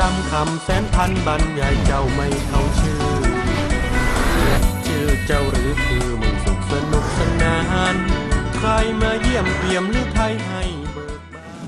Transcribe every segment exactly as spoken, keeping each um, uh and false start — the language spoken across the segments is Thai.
รำคำแสนพันบรรยายเจ้าไม่เข้าชื่อชื่อเจ้าหรือคือมึงสุขสนุกสนานใครมาเยี่ยมเปี่ยมหรือไทยให้เบิกบาน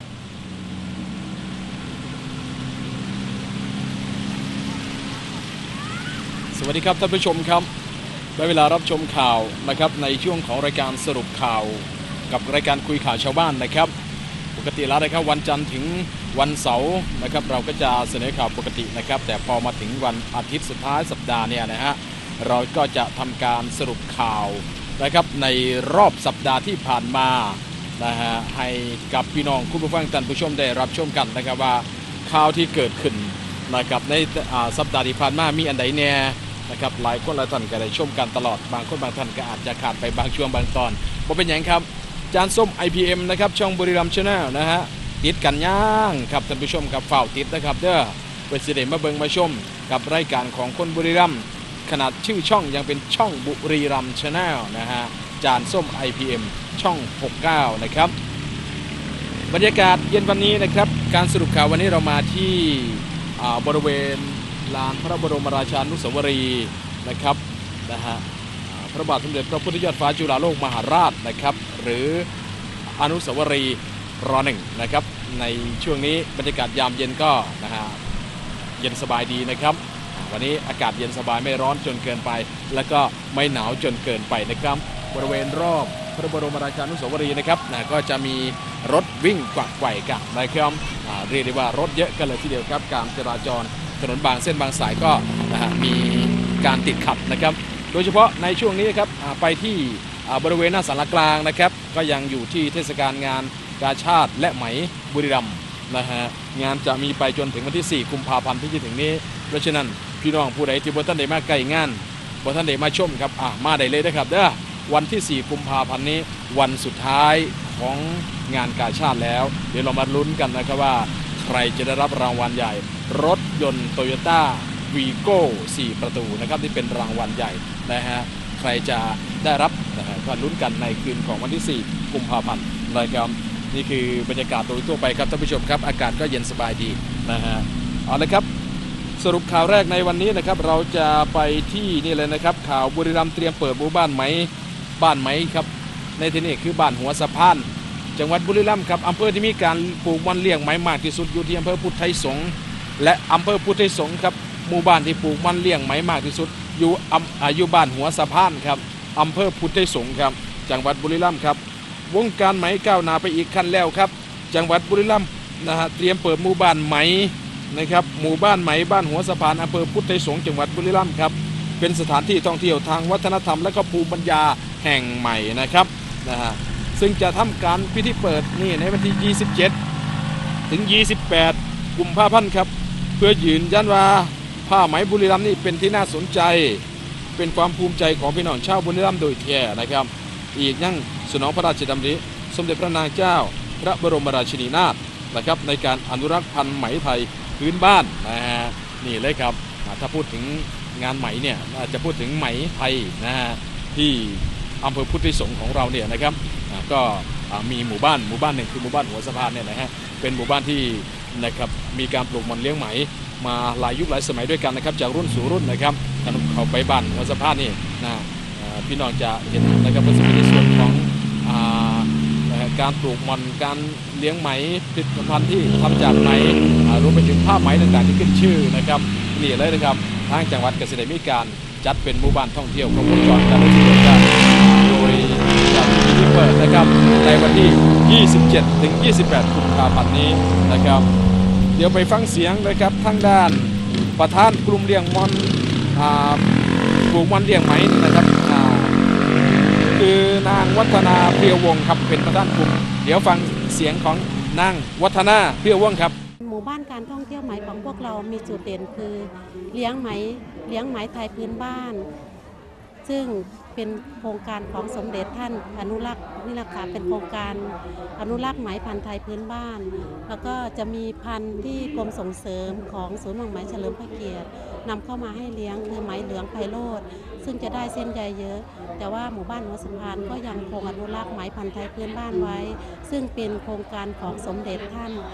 สวัสดีครับท่านผู้ชมครับได้เวลารับชมข่าวนะครับในช่วงของรายการสรุปข่าวกับรายการคุยข่าวชาวบ้านนะครับปกติแล้วนะครับวันจันทร์ถึงวันเสาร์นะครับเราก็จะเสนอข่าวปกตินะครับแต่พอมาถึงวันอาทิตย์สุดท้ายสัปดาห์เนี่ยนะฮะเราก็จะทำการสรุปข่าวนะครับในรอบสัปดาห์ที่ผ่านมานะฮะให้กับพี่น้องคุณผู้ฟังท่านผู้ชมได้รับชมกันนะครับว่าข่าวที่เกิดขึ้นนะครับในสัปดาห์ที่ผ่านมามีอันใดแน่นะครับหลายคนหลายท่านก็ได้ชมกันตลอดบางคนบางท่านก็อาจจะขาดไปบางช่วงบางตอนบ่เป็นอย่างครับจานส้ม ไอ พี เอ็ม นะครับช่องบุรีรัมย์ Channel นะฮะติดกันย่างครับท่านผู้ชมกับฝ่าติดนะครับเด้อเพื่อสิได้มาเบิ่งมาชมกับรายการของคนบุรีรัมย์ขนาดชื่อช่องยังเป็นช่องบุรีรัมย์ Channel นะฮะจานส้ม ไอ พี เอ็ม ช่องหกสิบเก้านะครับบรรยากาศเย็นวันนี้นะครับการสรุปข่าววันนี้เรามาที่บริเวณลานพระบรมราชานุสาวรีย์นะครับนะฮะพระบาทสมเด็จพระพุทธยอดฟ้าจุฬาโลกมหาราชนะครับหรืออนุสาวรีย์รอหนึ่งนะครับในช่วงนี้บรรยากาศยามเย็นก็นะฮะเย็นสบายดีนะครับวันนี้อากาศเย็นสบายไม่ร้อนจนเกินไปแล้วก็ไม่หนาวจนเกินไปนะครับบริเวณรอบพระบรมราชานุสาวรีย์นะครับนะก็จะมีรถวิ่งกวักไกวกันนะครับเรียกได้ว่ารถเยอะกันเลยทีเดียวครับการจราจรถนนบางเส้นบางสายก็นะฮะมีการติดขัดนะครับโดยเฉพาะในช่วงนี้ครับไปที่บริเวณหน้าศาลากลางนะครับก็ยังอยู่ที่เทศกาลงานกาชาดและไหมบุรีรัมย์นะฮะงานจะมีไปจนถึงวันที่สี่กุมภาพันธ์ที่จะถึงนี้เพราะฉะนั้นพี่น้องผู้ใดที่บ่ทันได้มาใกล้งานบ่ทันได้มาชมครับอ่ะมาได้เลยนะครับเด้อวันที่สี่กุมภาพันธ์นี้วันสุดท้ายของงานกาชาดแล้วเดี๋ยวเรามาลุ้นกันนะครับว่าใครจะได้รับรางวัลใหญ่รถยนต์โตโยต้าวีโก้สี่ประตูนะครับที่เป็นรางวัลใหญ่นะฮะใครจะได้รับนะฮะก็ลุ้นกันในคืนของวันที่สี่กุมภาพันธ์นะครับนี่คือบรรยากาศโดยทั่วไปครับท่านผู้ชมครับอากาศก็เย็นสบายดีนะฮะเอาละครับสรุปข่าวแรกในวันนี้นะครับเราจะไปที่นี่เลยนะครับข่าวบุรีรัมย์เตรียมเปิดหมู่บ้านไหมบ้านไหมครับในที่นี้คือบ้านหัวสะพานจังหวัดบุรีรัมย์ครับอำเภอที่มีการปลูกมันเลี้ยงไหมมากที่สุดอยู่ที่อำเภอพุทธไทยสงฆ์และอำเภอพุทธไทยสงฆ์ครับหมู่บ้านที่ปลูกมันเลี้ยงไหมมากที่สุดอยู่อายุบ้านหัวสะพานครับอำเภอพุทธไทยสงฆ์ครับจังหวัดบุรีรัมย์ครับวงการไหมก้าวหน้าไปอีกขั้นแล้วครับจังหวัดบุรีรัมย์นะฮะเตรียมเปิดหมู่บ้านไหมนะครับหมู่บ้านไหมบ้านหัวสะพานอำเภอพุทธไทยสงฆ์จังหวัดบุรีรัมย์ครับเป็นสถานที่ท่องเที่ยวทางวัฒนธรรมและก็ภูมิปัญญาแห่งใหม่นะครับนะฮะซึ่งจะทำการพิธีเปิดนี่ในวันที่ยี่สิบเจ็ดถึงยี่สิบแปดกุมภาพันธ์ครับเพื่อยืนยันว่าผ้าไหมบุรีรัมย์นี่เป็นที่น่าสนใจเป็นความภูมิใจของพี่น้องชาวบุรีรัมย์โดยแท้นะครับอีกยังสนองพระราชดำริสมเด็จพระนางเจ้าพระบรมราชินีนาถนะครับในการอนุรักษ์พันธุ์ไหมไทยพื้นบ้านนะฮะนี่เลยครับถ้าพูดถึงงานไหมเนี่ยจะพูดถึงไหมไทยนะฮะที่อำเภอพุทธไทยสงฆ์ของเราเนี่ยนะครับก็มีหมู่บ้านหมู่บ้านหนึ่งคือหมู่บ้านหัวสะพานเนี่ยนะฮะเป็นหมู่บ้านที่นะครับมีการปลูกมันเลี้ยงไหมมาหลายยุคหลายสมัยด้วยกันนะครับจากรุ่นสู่รุ่นนะครับถ้าเขาไปบ้านหัวสะพานนี่นะพี่น้องจะเห็นนะครับเป็นส่วนของการปลูกมันการเลี้ยงไหมผลิตภัณฑ์ที่ทำจากไหมรวมไปถึงผ้าไหมต่างๆที่ขึ้นชื่อนะครับนี่เลยนะครับทางจังหวัดเกษตรมีการจัดเป็นหมู่บ้านท่องเที่ยวครบวงจรการท่องเที่ยวกันโดยจัดพิธีเปิดนะครับในวันที่ยี่สิบเจ็ดถึงยี่สิบแปดกุมภาพันธ์นี้นะครับเดี๋ยวไปฟังเสียงนะครับทางด้านประธานกลุ่มเลี้ยงมันปลูกมันเลี้ยงไหมนะครับคือนางวัฒนาเพียววงครับเป็นประธานกลุ่มเดี๋ยวฟังเสียงของนางวัฒนาเพียววงครับหมู่บ้านการท่องเที่ยวไหมของพวกเรามีจุดเด่นคือเลี้ยงไหมเลี้ยงไหมไทยพื้นบ้านซึ่งเป็นโครงการของสมเด็จท่านอนุรักษ์นี่แหละค่ะเป็นโครงการอนุรักษ์ไหมพันธุ์ไทยพื้นบ้านแล้วก็จะมีพันธุ์ที่กรมส่งเสริมของศูนย์หม่ไหมเฉลิมพระเกียรตินำเข้ามาให้เลี้ยงคือไหมเหลืองไพโรจน์ซึ่งจะได้เส้นใยเยอะแต่ว่าหมู่บ้านหัวสะพานก็ยังคงอนุรักษ์ไหมพันธุ์ไทยพื้นบ้านไว้ซึ่งเป็นโครงการของสมเด็จท่าน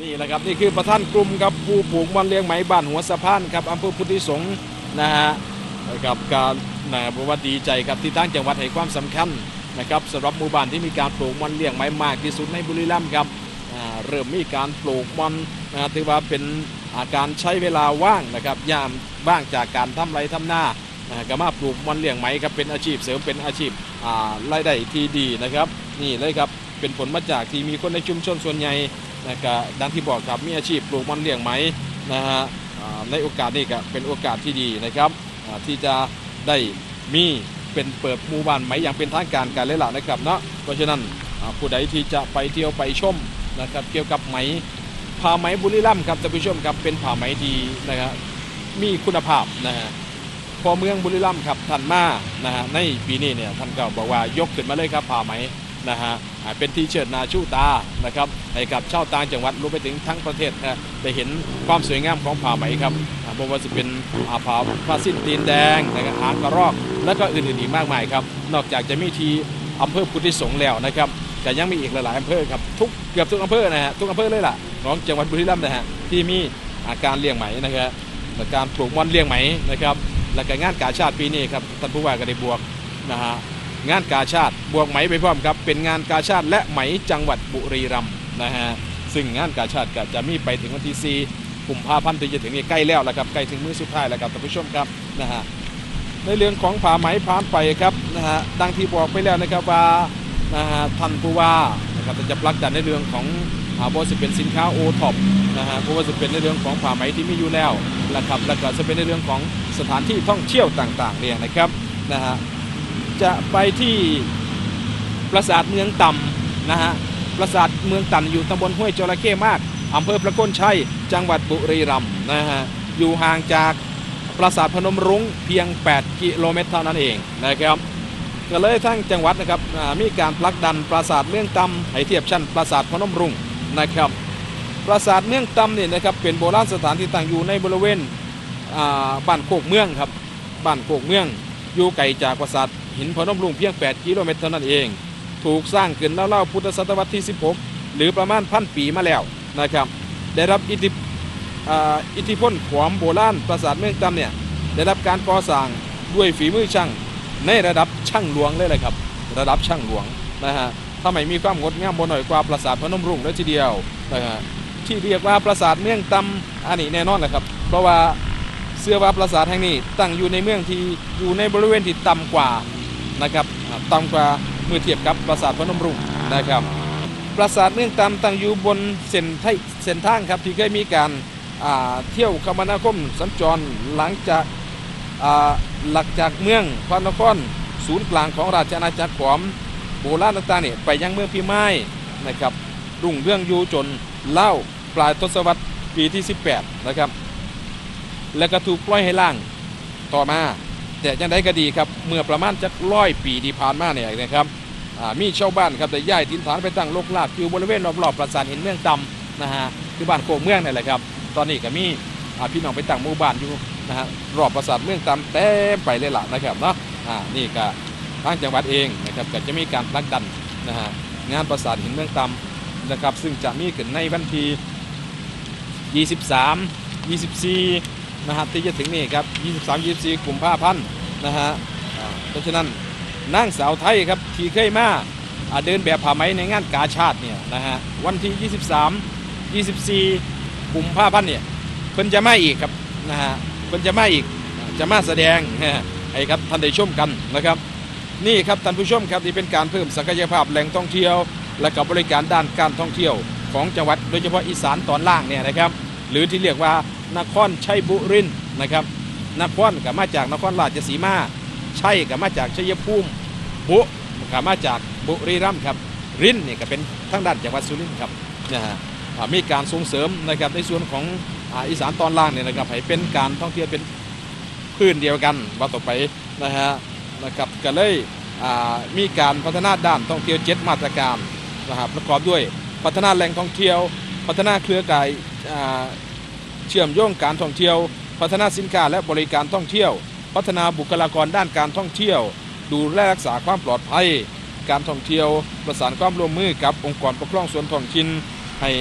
นี่แหละครับนี่คือประธานกลุ่มครับผู้ปลูกมันเลี้ยงไหมบ้านหัวสะพานครับอำเภอพุทธิสงฆ์นะฮะกับการนะบอกว่าดีใจครับที่ตั้งจังหวัดให้ความสำคัญนะครับสำหรับหมู่บ้านที่มีการปลูกมันเลี้ยงไหมมากที่สุดในบุรีรัมย์ครับเริ่มมีการปลูกมันนะถือว่าเป็นอาการใช้เวลาว่างนะครับยามว่างจากการทำไรทำหน้าก็มาปลูกมันเลี้ยงไหมครับเป็นอาชีพเสริมเป็นอาชีพรายได้ที่ดีนะครับนี่เลยครับเป็นผลมาจากที่มีคนในชุมชนส่วนใหญ่นะครับดังที่บอกครับมีอาชีพปลูกมันเลี้ยงไหมนะฮะในโอกาสนี้ก็เป็นโอกาสที่ดีนะครับที่จะได้มีเป็นเปิดหมู่บ้านไหมอย่างเป็นทางการกันเลยล่ะนะครับเนาะเพราะฉะนั้นผู้ใดที่จะไปเที่ยวไปชมนะครับเกี่ยวกับไหมผ้าไหมบุรีรัมย์ครับท่านผู้ชมครับเป็นผ้าไหมดีนะครับมีคุณภาพนะฮะพอเมืองบุรีรัมย์ครับท่านมานะฮะในปีนี้เนี่ยท่านก็บอกว่ายกขึ้นมาเลยครับผ้าไหมนะฮะเป็นที่เชิดหน้าชูตานะครับให้กับชาวต่างจังหวัดรวมไปถึงทั้งประเทศนะได้เห็นความสวยงามของผ้าไหมครับไม่ว่าจะเป็นผ้าผ้าสิ้นตีนแดงนะครับหางกระรอกและก็อื่นๆอีกมากมายครับนอกจากจะมีที่อำเภอพุทธิสงฆ์แล้วนะครับก็ยังมีอีกหลายๆอำเภอครับทุกเกือบทุกอำเภอนะฮะทุกอำเภอเลยล่ะของจังหวัดบุรีรัมย์นะฮะที่มีอาการเลี้ยงไหมนะครับการปลูกม่อนเลี้ยงไหมนะครับและก็งานกาชาติปีนี้ครับท่านผู้ว่าก็ได้บวกนะฮะงานกาชาติบวกไหมไปพร้อมครับเป็นงานกาชาติและไหมจังหวัดบุรีรัมย์นะฮะซึ่งงานกาชาติก็จะมีไปถึงวันที่สี่กุมภาพันธ์ที่จะถึงนี้ใกล้แล้วแล้วครับใกล้ถึงมื้อสุดท้ายแล้วครับท่านผู้ชมครับนะฮะในเรื่องของผ้าไหมผ่านไปครับนะฮะดังที่บอกไปแล้วนะครับว่านะฮะท่านผู้ว่านะครับจะผลักดันในเรื่องของบริษัทเป็นสินค้าโอท็อปนะฮะเพราะว่าจะเป็นในเรื่องของผ้าไหมที่มีอยู่แล้วนะครับแล้วก็จะเป็นในเรื่องของสถานที่ท่องเที่ยวต่างๆเนี่ยนะครับนะฮะจะไปที่ปราสาทเมืองต่ำนะฮะปราสาทเมืองต่ำอยู่ตำบลห้วยจระเข้มากอำเภอพระโคนชัยจังหวัดบุรีรัมย์นะฮะอยู่ห่างจากปราสาทพนมรุ้งเพียงแปดกิโลเมตรเท่านั้นเองนะครับก็เลยทั้งจังหวัดนะครับมีการผลักดันปราสาทเมืองต่ำให้เทียบชั้นปราสาทพนมรุ้งนะครับปราสาทเมืองต่ำเนี่ยนะครับเป็นโบราณสถานที่ตั้งอยู่ในบริเวณบ้านโคกเมืองครับบ้านโคกเมืองอยู่ไกลจากปราสาทหินพนมรุ้งเพียงแปดกิโลเมตรเท่านั้นเองถูกสร้างขึ้นแล้วเล่าพุทธศตวรรษที่สิบหกหรือประมาณพันปีมาแล้วนะครับได้รับอิทธิอิทธิพลของโบราณปราสาทเมืองต่ำเนี่ยได้รับการก่อสร้างด้วยฝีมือช่างในระดับช่างหลวงเลยเลยครับระดับช่างหลวงนะฮะทำไมมีความงดงามบนหน่อยกว่าปราสาทพนมรุ้งเลยทีเดียวนะฮะที่เรียกว่าปราสาทเมืองต่ำอันนี้แน่นอนนะครับเพราะว่าเสื้อว่าปราสาทแห่งนี้ตั้งอยู่ในเมืองที่อยู่ในบริเวณที่ต่ำกว่านะครับต่ำกว่าเมื่อเทียบกับปราสาทพนมรุ้งนะครับปราสาทเมืองต่ำตั้งอยู่บนเส้นไทเส้นทางครับที่เคยมีการเที่ยวคมนาคมสัญจรหลังจากหลักจากเมืองพระนครศูนย์กลางของราชอาณาจักรขอมโบราณต่างๆเนี่ยไปยังเมืองพิมายนะครับรุ่งเรื่องอยู่จนเล่าปลายทศวรรษปีที่สิบแปดนะครับแล้วก็ถูกปล่อยให้ล่างต่อมาแต่ยังได้ก็ดีครับเมื่อประมาณจักร้อยปีที่ผ่านมาเนี่ยนะครับมีชาวบ้านครับได้ย้ายถิ่นฐานไปตั้งโลกลากอยู่บริเวณรอบๆปราสาทหินเมืองต่ำนะฮะคือบ้านโคกเมืองนี่แหละครับตอนนี้ก็มีพี่น้องไปตั้งหมู่บ้านอยู่นะฮะรอบปราสาทเมืองต่ำเต็มไปเลยล่ะนะครับเนาะอ่านี่ก็ทางจังหวัดเองนะครับก็จะมีการผลักดันนะฮะงานปราสาทหินเมืองต่ำนะครับซึ่งจะมีขึ้นในวันที่ยี่สิบสาม ยี่สิบสี่นะฮะที่จะถึงนี่ครับยี่สิบสาม ยี่สิบสี่กุมภาพันธ์นะฮะเพราะฉะนั้นนางสาวไทยครับที่เคยมาเดินแบบผ้าไหมในงานกาชาติเนี่ยนะฮะวันที่ยี่สิบสาม ยี่สิบสี่กุมภาพันธ์เนี่ยเพิ่นจะมาอีกครับนะฮะเพิ่นจะมาอีกจะมาแสดงให้ครับท่านได้ชมกันนะครับนี่ครับท่านผู้ชมครับที่เป็นการเพิ่มศักยภาพแหล่งท่องเที่ยวและกับบริการด้านการท่องเที่ยวของจังหวัดโดยเฉพาะอีสานตอนล่างเนี่ยนะครับหรือที่เรียกว่านครชัยบุรีนะครับนครก็มาจากนครราชสีมาชัยก็มาจากชัยภูมิบุก็มาจากบุรีรัมย์ครับรินนี่ก็เป็นทั้งด้านจังหวัดสุรินทร์ครับนะฮะมีการส่งเสริมนะครับในส่วนของอีสานตอนล่างเนี่ยนะครับให้เป็นการท่องเที่ยวเป็นพื้นเดียวกันว่าต่อไปนะฮะนะครับก็เลยมีการพัฒนาด้านท่องเที่ยวเจ็ดมาตรการนะครับประกอบด้วยพัฒนาแหล่งท่องเที่ยวพัฒนาเครือข่ายเชื่อมโยงการท่องเที่ยวพัฒนาสินค้าและบริการท่องเที่ยวพัฒนาบุคลากรด้านการท่องเที่ยวดูแลรักษาความปลอดภัยการท่องเที่ยวประสานความร่วมมือกับองค์กรปกครองส่วนท้องถิ่นให้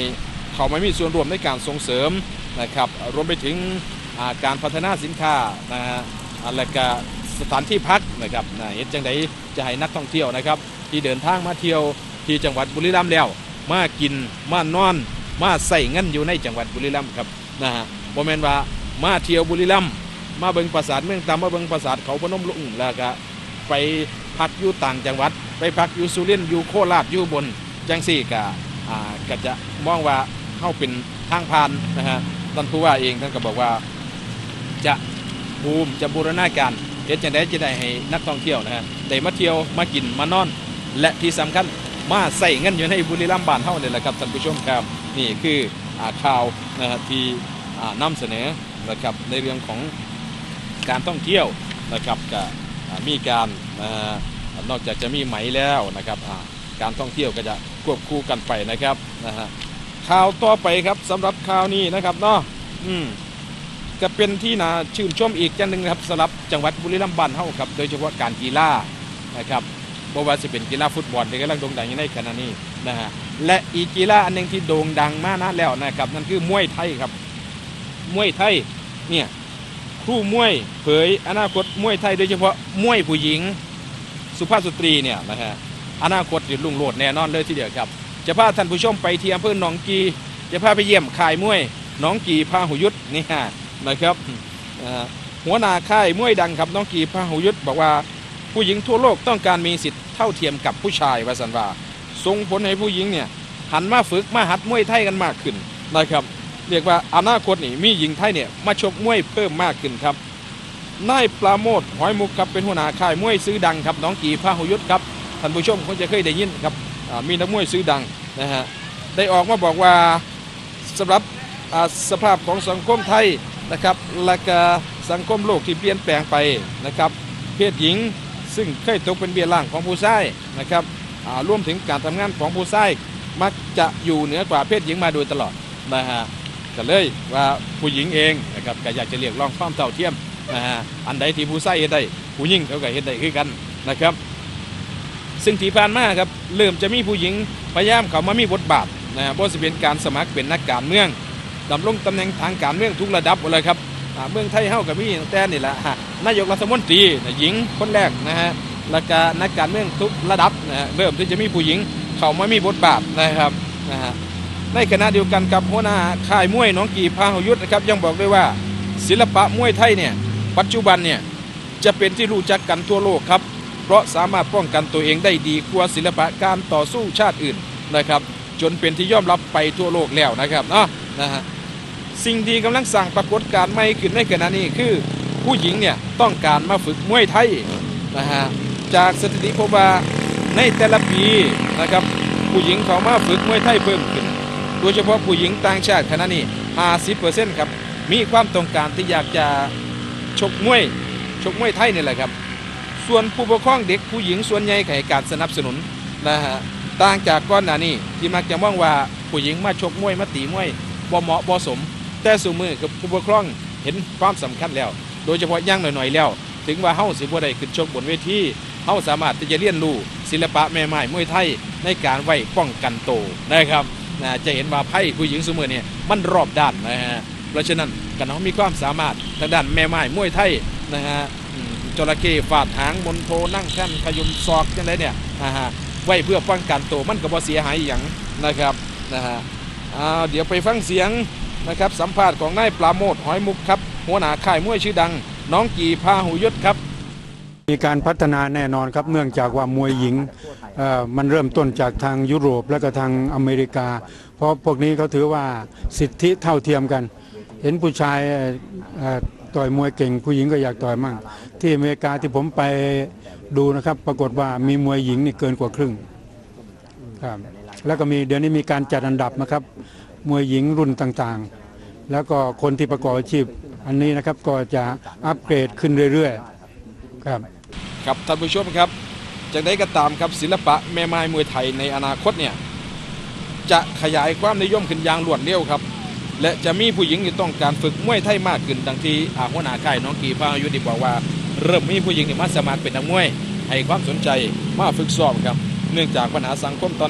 เขาไม่มีส่วนร่วมในการส่งเสริมนะครับรวมไปถึงการพัฒนาสินค้านะฮะและก็สถานที่พักนะครับเห็นจังไดจะให้นักท่องเที่ยวนะครับที่เดินทางมาเที่ยวที่จังหวัดบุรีรัมย์แล้วมากินมานอนมาใส่เงินอยู่ในจังหวัดบุรีรัมย์ครับนะฮะโมเมนต์ว่ามาเที่ยวบุรีรัมย์มาเบิ่งปราสาทเมืองตามมาเบิ่งปราสาทเขาพนมลุงแล้วก็ไปพักอยู่ต่างจังหวัดไปพักอยู่สุรินทร์อยู่โคราชอยู่บนจังสี่ก็ก็จะมองว่าเข้าเป็นทางผ่านนะฮะท่านผู้ว่าเองท่านก็บอกว่าจะบูมจะบูรณาการเฮ็ดจังได๋จะได้ให้นักท่องเที่ยวนะฮะได้มาเที่ยวมากินมานอนและที่สำคัญมาใส่เงินอยู่ในบุรีรัมย์บ้านเฮานี่แหละครับท่านผู้ชมครับนี่คือข่าวนะฮะที่นำเสนอนะครับในเรื่องของการท่องเที่ยวนะครับก็มีการนอกจากจะมีไหมแล้วนะครับการท่องเที่ยวก็จะควบคู่กันไปนะครับนะฮะข่าวต่อไปครับสำหรับข่าวนี้นะครับเนาะอืมก็เป็นที่น่าชื่นชมอีกอย่างหนึ่งครับสำหรับจังหวัดบุรีรัมย์บ้านเฮาครับโดยเฉพาะการกีฬานะครับบ่ว่าจะเป็นกีฬาฟุตบอลที่กำลังโด่งดังอยู่ในขณะนี้นะฮะและอีกกีฬาอันหนึ่งที่โด่งดังมากนะแล้วนะครับนั่นคือมวยไทยครับมวยไทยเนี่ยครูมวยเผยอนาคตมวยไทยโดยเฉพาะมวยผู้หญิงสุภาพสตรีเนี่ยนะฮะอนาคตจะรุ่งโรจน์แน่นอนเลยทีเดียวครับจะพาท่านผู้ชมไปที่อำเภอหนองกีจะพาไปเยี่ยมค่ายมวยหนองกีพาหุยุทธนี่ฮะนะครับหัวหน้าค่ายมวยดังครับหนองกีพาหุยุทธบอกว่าผู้หญิงทั่วโลกต้องการมีสิทธิ์เท่าเทียมกับผู้ชายว่าสันว่าส่งผลให้ผู้หญิงเนี่ยหันมาฝึกมาหัดมวยไทยกันมากขึ้นนะครับเรียกว่าอนาคตนี่มีหญิงไทยเนี่ยมาชกมวยเพิ่มมากขึ้นครับนายปราโมทย์หอยมุกครับเป็นหัวหน้าค่ายมวยซื้อดังครับหนองกีพาหุยุทธครับท่านผู้ชมคงจะเคยได้ยินครับมีนักมวยซื้อดังนะฮะได้ออกมาบอกว่าสำหรับสภาพของสังคมไทยนะครับและก็สังคมโลกที่เปลี่ยนแปลงไปนะครับเพศหญิงซึ่งเคยตกเป็นเบี้ยล่างของผู้ชายนะครับรวมถึงการทำงานของผู้ชายมักจะอยู่เหนือกว่าเพศหญิงมาโดยตลอดนะฮะก็เลยว่าผู้หญิงเองนะครับก็อยากจะเรียกร้องความเท่าเทียมนะฮะอันใดที่ผู้ชายเฮ็ดได้ผู้หญิงเขาก็เฮ็ดได้คือกันนะครับซึ่งที่ผ่านมาครับเริ่มจะมีผู้หญิงพยายามเข้ามามีบทบาทนะฮะบ่ว่าจะเป็นการสมัครเป็นนักการเมืองดำรงตำแหน่งทางการเมืองทุกระดับเลยครับเมืองไทยเฮาก็มีตั้งแต่นี่แหละนายกรัฐมนตรีหญิงคนแรกนะฮะแล้วก็นักการเมืองทุกระดับนะฮะเริ่มที่จะมีผู้หญิงเข้ามามีบทบาทนะครับนะฮะในขณะเดียวกันกับหัวหน้าค่ายมวยหนองกีพาหุยุทธนะครับยังบอกด้วยว่าศิลปะมวยไทยเนี่ยปัจจุบันเนี่ยจะเป็นที่รู้จักกันทั่วโลกครับเพราะสามารถป้องกันตัวเองได้ดีกว่าศิลปะการต่อสู้ชาติอื่นนะครับจนเป็นที่ยอมรับไปทั่วโลกแล้วนะครับเนาะนะฮะสิ่งที่กำลังสั่งปรากฏการณ์ใหม่ขึ้นในขณะนี้คือผู้หญิงเนี่ยต้องการมาฝึกมวยไทยนะฮะจากสถิติพบว่าในแต่ละปีนะครับผู้หญิงเขามาฝึกมวยไทยเพิ่มขึ้นโดยเฉพาะผู้หญิงต่างชาติขณะนี้ ห้าสิบเปอร์เซ็นต์ ครับมีความต้องการที่อยากจะชกมวยชกมวยไทยนี่แหละครับส่วนผู้ปกครองเด็กผู้หญิงส่วนใหญ่ให้การสนับสนุนนะฮะต่างจากก่อนหน้านี้ที่มักจะมองว่าผู้หญิงมาชกมวยมาตีมวยบ่เหมาะบ่สมแต่สู่มือกับผู้ปกครองเห็นความสำคัญแล้วโดยเฉพาะย่างหน่อยๆแล้วถึงว่าเฮาสิบ่ได้ขึ้นชกบนเวทีเฮาสามารถที่จะเรียนรู้ศิลปะแม่ไม้มวยไทยในการไว้ป้องกันโตนะครับนะจะเห็นว่าไพ่ผู้หญิงสู่มือเนี่ยมันรอบด้านนะฮะเพราะฉะนั้นกันเฮามีความสามารถทางด้านแม่ไม้มวยไทยนะฮะจระเข้ฟาดหางมนโทนั่งแท่นขยุมศอกจังไดเนี่ยนะฮะไว้เพื่อป้องกันโตมันก็บ่เสียหายอย่างนะครับนะฮะเดี๋ยวไปฟังเสียงนะครับสัมภาษณ์ของนายปราโมทย์หอยมุกครับหัวหน้าค่ายมวยชื่อดังหนองกีพาหุยุทธครับมีการพัฒนาแน่นอนครับเนื่องจากว่ามวยหญิงมันเริ่มต้นจากทางยุโรปและก็ทางอเมริกาเพราะพวกนี้เขาถือว่าสิทธิเท่าเทียมกันเห็นผู้ชายต่อยมวยเก่งผู้หญิงก็อยากต่อยมั่งที่อเมริกาที่ผมไปดูนะครับปรากฏว่ามีมวยหญิงนี่เกินกว่าครึ่งครับแล้วก็มีเดี๋ยวนี้มีการจัดอันดับนะครับมวยหญิงรุ่นต่างๆแล้วก็คนที่ประกอบอาชีพอันนี้นะครับก็จะอัปเกรดขึ้นเรื่อยๆครับครับท่านผู้ชมครับจากได้ก็ตามครับศิลปะแม่ไม้มวยไทยในอนาคตเนี่ยจะขยายความนิยมขึ้นอย่างรวดเร็วครับและจะมีผู้หญิงที่ต้องการฝึกมวยไทยมากขึ้นดังที่หัวหน้าค่ายหนองกีพาหุยุทธบอกว่าเริ่มมีผู้หญิงมาสมัครเป็นนักมวยให้ความสนใจมาฝึกซ้อมครับเนื่องจากปัญหาสังคมตอนนี้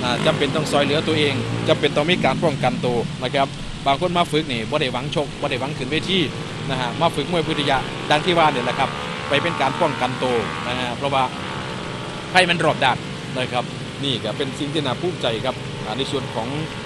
จำเป็นต้องซอยเหลือตัวเองจำเป็นต้องมีการป้องกันตัวนะครับบางคนมาฝึกนี่บ่ได้หวังชกบ่ได้หวังขึ้นเวทีนะฮะมาฝึกมวยพุทธิยะดังที่ว่าเนี่ยแหละครับไปเป็นการป้องกันตัวนะฮะเพราะว่าไพ่มันรอบด้านนะครับนี่ก็เป็นสิ่งที่น่าภูมิใจครับในส่วนของ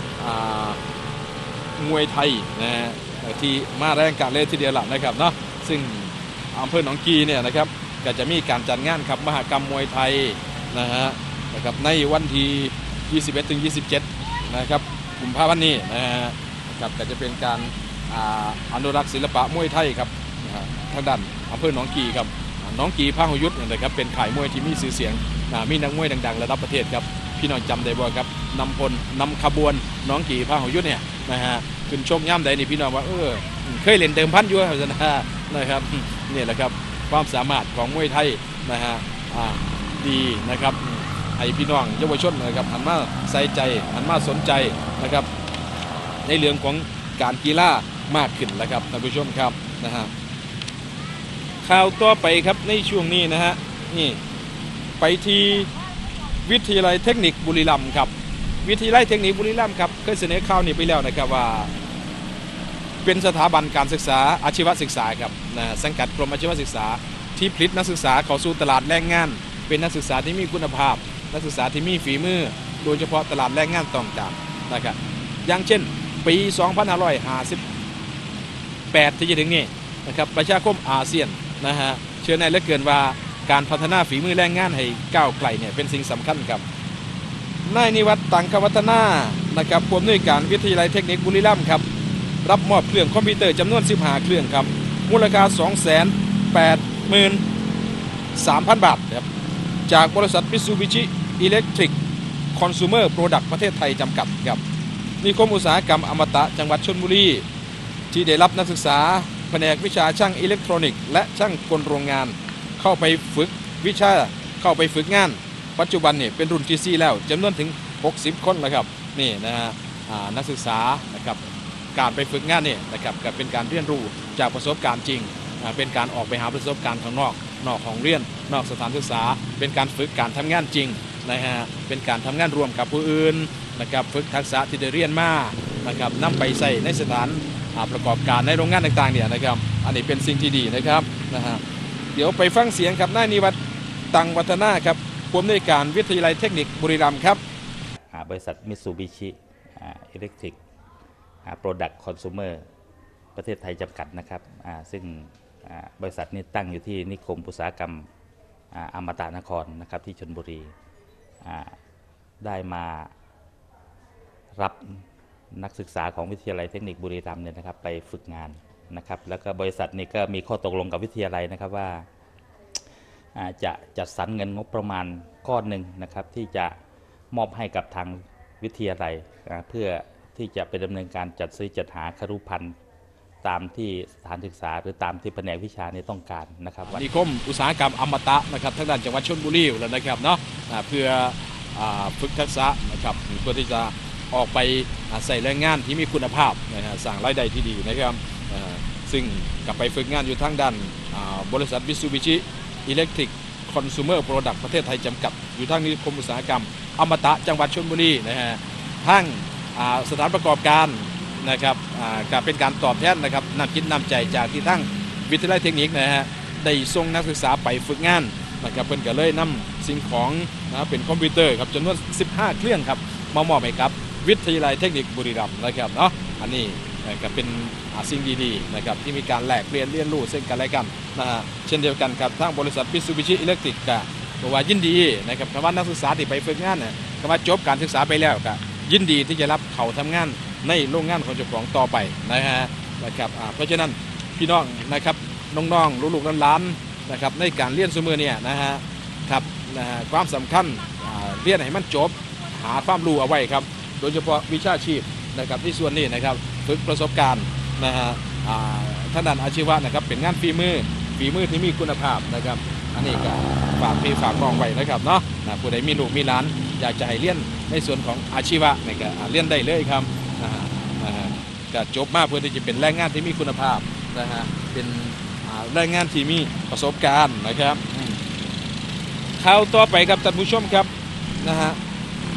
มวยไทยนะฮะที่มาแรงการเล่นทีเดียวหลังนะครับเนาะซึ่งอำเภอหนองกีเนี่ยนะครับก็จะมีการจัดงานครับมหกรรมมวยไทยนะฮะนะครับในวันที่ยี่สิบเอ็ดถึงยี่สิบเจ็ดนะครับกุมภาพันธ์นี้นะฮะครับก็จะเป็นการอนุรักษ์ศิลปะมวยไทยครับทางด้านอำเภอหนองกีครับหนองกีพหุยุทธ์นะครับเป็นข่ายมวยที่มีชื่อเสียงมีนักมวยดังๆระดับประเทศครับพี่น้องจำได้บ่ครับนำพลนำขบวนหนองกีพหุยุทธ์เนี่ยนะฮะขึ้นชมย่ำใดนี่พี่น้องว่าเออเคยเล่นเดิมพันอยู่นะครับนี่แหละครับความสามารถของมวยไทยนะฮะดีนะครับให้พี่น้องเยาวชนนะครับหันมาใส่ใจหันมาสนใจนะครับในเรื่องของการกีฬามากขึ้นแล้วครับท่านผู้ชมครับนะฮะข่าวต่อไปครับในช่วงนี้นะฮะนี่ไปที่วิทยาลัยเทคนิคบุรีรัมย์ครับวิทยาลัยเทคนิคบุรีรัมย์ครับเคยเสนอข่าวนี้ไปแล้วนะครับว่าเป็นสถาบันการศึกษาอาชีวศึกษาครับนะสังกัดกรมอาชีวศึกษาที่ผลิตนักศึกษาเข้าสู่ตลาดแรงงานเป็นนักศึกษาที่มีคุณภาพนักศึกษาที่มีฝีมือโดยเฉพาะตลาดแรงงานต้องการนะครับอย่างเช่นปี สองพันห้าร้อยห้าสิบแปด ที่จะถึงนี้นะครับประชาคมอาเซียนนะฮะเชื่อแน่เหลือเกินว่าการพัฒนาฝีมือแรงงานให้ก้าวไกลเนี่ยเป็นสิ่งสำคัญครับนายนิวัฒน์ตังควัฒนานะครับผู้อำนวยการวิทยาลัยเทคนิคบุรีรัมย์ครับรับมอบเครื่องคอมพิวเตอร์จำนวนสิบห้าเครื่องครับมูลค่า สองแสนแปดหมื่นสามพัน บาทครับจากบริษัท Mitsubishi Electric Consumer Product ประเทศไทยจำกัดครับนิคมอุตสาหกรรมอมตะจังหวัดชลบุรีที่ได้รับนักศึกษาแผนกวิชาช่างอิเล็กทรอนิกส์และช่างกลโรงงานเข้าไปฝึกวิชาเข้าไปฝึกงานปัจจุบันเนี่ยเป็นรุ่นที่สี่แล้วจำนวนถึงหกสิบคนแล้วครับนี่นะฮะนักศึกษานะครับการไปฝึกงานเนี่ยนะครับก็เป็นการเรียนรู้จากประสบการณ์จริงเป็นการออกไปหาประสบการณ์ข้างนอกนอกของเรียนนอกสถานศึกษาเป็นการฝึกการทำงานจริงนะฮะเป็นการทำงานร่วมกับผู้อื่นนะครับฝึกทักษะที่ได้เรียนมานะครับนำไปใส่ในสถานประกอบการในโรงงานต่างๆเนี่ยนะครับอันนี้เป็นสิ่งที่ดีนะครับนะฮะเดี๋ยวไปฟังเสียงครับนายนิวัฒน์ตังวัฒนาครับผู้อำนวยการวิทยาลัยเทคนิคบุรีรัมย์ครับบริษัทมิตซูบิชิอิเล็กทริกโปรดักต์คอน sumer ประเทศไทยจำกัดนะครับซึ่งบริษัทนี้ตั้งอยู่ที่นิคมอุตสาหกรรมอมตะนครนะครับที่ชลบุรีได้มารับนักศึกษาของวิทยาลัยเทคนิคบุรีรัมย์เนี่ยนะครับไปฝึกงานนะครับแล้วก็บริษัทนี้ก็มีข้อตกลงกับวิทยาลัยนะครับว่าจะจัดสรรเงินงบประมาณก้อนหนึ่งนะครับที่จะมอบให้กับทางวิทยาลัยเพื่อที่จะไปดำเนินการจัดซื้อจัดหาครุภัณฑ์ตามที่สถานศึกษาหรือตามที่แผนกวิชานี้ต้องการนะครับนิคมอุตสาหกรรมอมตะนะครับทางด้านจังหวัดชลบุรีแล้วนะครับเนาะเพื่อฝึกทักษะนะครับเพื่อที่จะออกไปใส่แรงงานที่มีคุณภาพนะฮะสร้างรายได้ที่ดีนะครับซึ่งกลับไปฝึกงานอยู่ทางด้านบริษัท Mitsubishi Electric Consumer Product ประเทศไทยจำกัดอยู่ทางนิคมอุตสาหกรรมอมตะจังหวัดชลบุรีนะฮะทั้งสถานประกอบการนะครับก็เป็นการตอบแทนนะครับนำคิดนำใจจากที่ทั้งวิทยาลัยเทคนิคนะฮะได้ส่งนักศึกษาไปฝึกงานนะครับเพิ่นก็เลยนำสิ่งของนะเป็นคอมพิวเตอร์ครับจำนวนสิบห้าเครื่องครับมามอบให้กับวิทยาลัยเทคนิคบุรีรัมย์นะครับเนาะอันนี้ก็เป็นสิ่งดีๆนะครับที่มีการแลกเปลี่ยนเรียนรู้ซึ่งกันและกันนะฮะเช่นเดียวกันกับทางบริษัท Mitsubishi Electric ก็บอกว่ายินดีนะครับคำว่านักศึกษาที่ไปฝึกงานเนี่ยคำว่าจบการศึกษาไปแล้วก็ยินดีที่จะรับเข้าทำงานในโรงงานของเจ้าของต่อไปนะฮะนะครับเพราะฉะนั้นพี่น้องนะครับน้องๆลูกๆหลานๆนะครับในการเรียนสมือเนี่ยนะฮะครับนะฮะความสำคัญเรียนให้มันจบหาความรู้เอาไว้ครับโดยเฉพาะวิชาชีพนะครับที่ส่วนนี้นะครับฝึกประสบการณ์นะฮะท่านด้านอาชีวะนะครับเป็นงานฝีมือฝีมือที่มีคุณภาพนะครับอันนี้ก็ฝากพี่ฝากกองไว้นะครับเนาะผู้ใดมีลูกมีหลานอยากจะให้เรียนในส่วนของอาชีวะนี่ก็เรียนได้เลยครับนะฮะก็จบมาเพื่อที่จะเป็นแรงงานที่มีคุณภาพนะฮะเป็นแรงงานที่มีประสบการณ์นะครับข่าวต่อไปครับท่านผู้ชมครับนะฮะ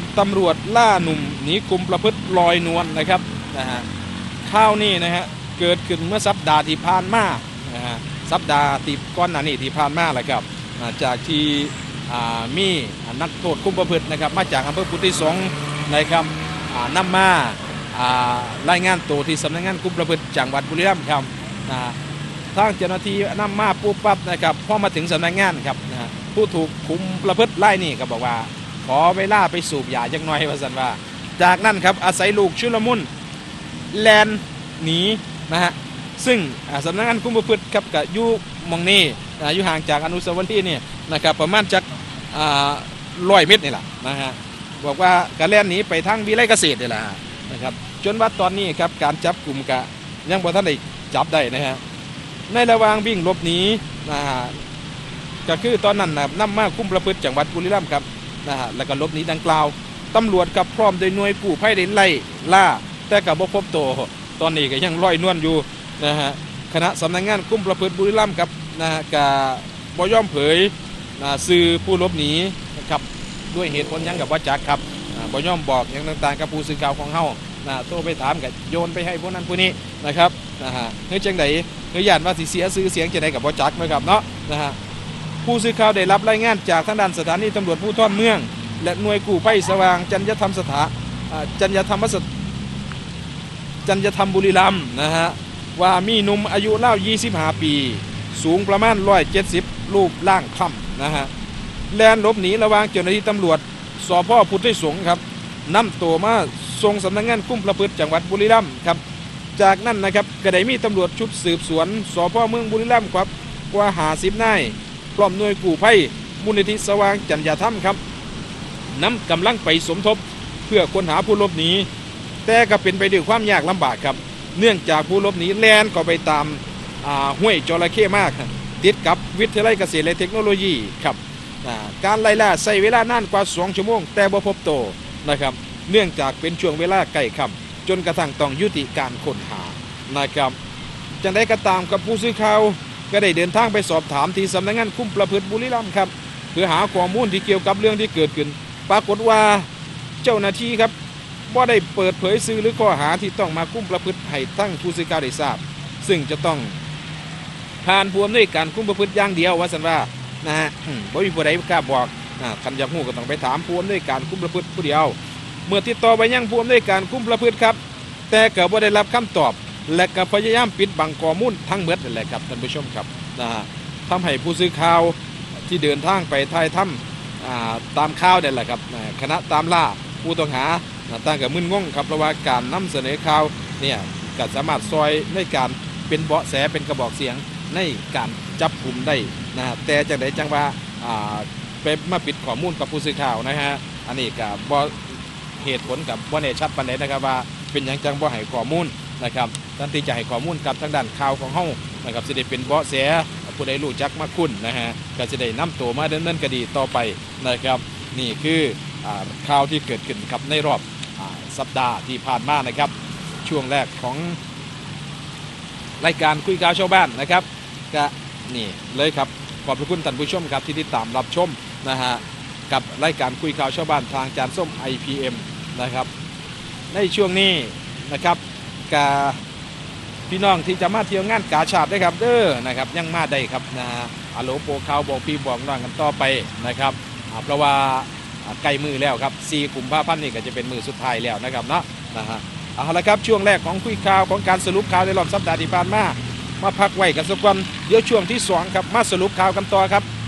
ตำรวจล่าหนุ่มหนีคุมประพฤติลอยนวลนะครับนะฮะข่าวนี้นะฮะเกิดขึ้นเมื่อสัปดาห์ที่ผ่านมานะฮะสัปดาห์ที่ก่อนหน้านี้ที่ผ่านมาแหละครับจากที่มีนักโทษคุมประพฤตินะครับมาจากอำเภอพุทธิสงฆ์นะครับนำมารายงานตัวที่สำนักงานคุมประพฤติจังหวัดบุรีรัมย์ครับทางเจ้าหน้าที่นำมาปุ๊บปั๊บนะครับพอมาถึงสำนักงานครับผู้ถูกคุมประพฤติไล่นี่ก็บอกว่าขอเวลาไปสูบยาจังหน่อยว่าสันว่าจากนั้นครับอาศัยลูกชุลมุนแลนหนีนะฮะซึ่งสำนักงานคุมประพฤติครับกับยูมองนี่อยู่ห่างจากอนุสาวรีย์นี่นะครับประมาณจากร้อยเมตรนี่แหละนะฮะบอกว่าการแล่นหนีไปทางวิไลเกษตรนี่แหละนะครับจนว่าตอนนี้ครับการจับกลุ่มกะยังบ่ทันได้จับได้นะฮะในระหว่างวิ่งหลบหนีนะฮะก็คือตอนนั้นนะนำมาคุมประพฤติจังหวัดบุรีรัมย์ครับนะฮะแล้วก็หลบหนีดังกล่าวตำรวจกับพร้อมโดยหน่วยกู้ภัยได้ไล่ล่าแต่กับบ่พบตัวตอนนี้ก็ยังลอยนวลอยู่นะฮะคณะสำนักงานคุมประพฤติบุรีรัมย์ครับนะฮะกับบ่ยอมเผยนะสื่อผู้หลบหนีนะครับด้วยเหตุผลยังกับว่าจักครับบ่ยอมบอกอย่างต่างๆกับผู้สื่อข่าวของเฮานะโทรไปถามกับโยนไปให้พวกนั้นพวกนี้นะครับนะฮะเฮ้ยจังไดเฮ้ยย่านว่าสิเสียชื่อเสียงจังไดกับบ่จักนะครับเนาะนะฮะผู้สื่อข่าวได้รับรายงานจากทางด้านสถานีตำรวจภูธรเมืองและหน่วยกู้ภัยสว่างจัญญธรรมสถาจัญญธรรมสจัญญธรรมบุรีรัมย์นะฮะว่ามีหนุ่มอายุเล่ายี่สิบห้าปีสูงประมาณหนึ่งร้อยเจ็ดสิบรูปร่างค่ำนะฮะแลนหลบหนีระหว่างเจ้าหน้าที่ตำรวจสพ.พุทธิสงฆ์ครับนำตัวมาส่งสำนักงานคุมประพฤติจังหวัดบุรีรัมย์ครับจากนั้นนะครับก็ได้มีตำรวจชุดสืบสวนสพ.เมืองบุรีรัมย์ครับกว่าห้าสิบนายพร้อมหน่วยกู้ภัยมูลนิธิสว่างจัญญธรรมครับนำกำลังไปสมทบเพื่อค้นหาผู้หลบหนีแต่ก็เป็นไปด้วยความยากลำบากครับเนื่องจากผู้หลบหนีแล่นก็ไปตามห้วยจระเข้มากติดกับวิทยาลัยเกษตรและเทคโนโลยีครับการไล่ล่าใช้เวลานานกว่าสองชั่วโมงแต่บ่พบตัวนะครับเนื่องจากเป็นช่วงเวลาใกล้ค่ำจนกระทั่งต้องยุติการค้นหานะครับจังได้ก็ตามกับผู้สื่อข่าวก็ได้เดินทางไปสอบถามที่สำนักงานคุมประพฤติบุรีรัมย์ครับเพื่อหาข้อมูลที่เกี่ยวกับเรื่องที่เกิดขึ้นปรากฏว่าเจ้าหน้าที่ครับบ่ได้เปิดเผยชื่อหรือข้อหาที่ต้องมาคุมประพฤติให้ทั้งผู้สื่อข่าวได้ทราบซึ่งจะต้องผ่านผู้อำนวยการคุมประพฤติอย่างเดียวว่าสันว่านะฮะบ่มีผู้ใดกล้าบอกคันอยากฮู้ก็ต้องไปถามผู้อำนวยการคุมประพฤติผู้เดียวเมื่อติดต่อไปยังผู้อำนวยการคุมประพฤติครับแต่ก็บ่ได้รับคำตอบและก็พยายามปิดบังข้อมูลทั้งหมดนั่นแหละครับท่านผู้ชมครับนะฮะทำให้ผู้สื่อข่าวที่เดินทางไปถ่ายทำตามข่าวนั่นแหละครับคณะตามล่าผู้ต้องหาต่างกับมึนงงครับเพราะว่าการนำเสนอข่าวเนี่ยก็สามารถซอยในการเป็นเบาะแสเป็นกระบอกเสียงในการจับกลุ่มได้นะฮะแต่จังไดจังว่าไปมาปิดข้อมูลกับผู้สื่อข่าวนะฮะอันนี้กับบ่เหตุผลกับบ่แน่ชัดปานใดนะครับว่าเป็นอย่างจังบ่ให้ข้อมูลนะครับทันทีจะให้ข้อมูลกับทางด้านข่าวของเฮานะครับสิได้เป็นเบาะแสผู้ใดรู้จักมาคุ้นนะฮะก็จะได้นำตัวมาดำเนินคดีต่อไปนะครับนี่คือข่าวที่เกิดขึ้นครับในรอบสัปดาห์ที่ผ่านมานะครับช่วงแรกของรายการคุยข่าวชาวบ้านนะครับก็นี่เลยครับขอบคุณท่านผู้ชมครับที่ติดตามรับชมนะฮะกับรายการคุยข่าวชาวบ้านทางจานส้ม ไอ พี เอ็ม นะครับในช่วงนี้นะครับกับพี่น้องที่จะมาเที่ยวงานกาชาดได้ครับเด้อนะครับยังมาได้ครับนะฮะอะโหลโปรข่าวบอกพี่บอกน้องกันต่อไปนะครับเพราะว่าใกล้มือแล้วครับสี่กุมภาพันธ์นี่ก็จะเป็นมือสุดท้ายแล้วนะครับเนาะนะฮะเอาละครับช่วงแรกของคุยข่าวของการสรุปข่าวในรอบสัปดาห์ที่ผ่านมามาพักไว้กันสักวันเดี๋ยวช่วงที่สองครับมาสรุปข่าวกันต่อครับ